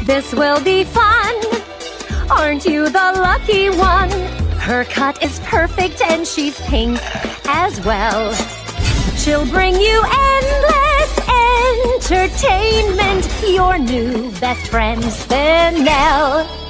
This will be fun. Aren't you the lucky one? Her cut is perfect and she's pink as well. She'll bring you endless entertainment. Your new best friend, Spinel.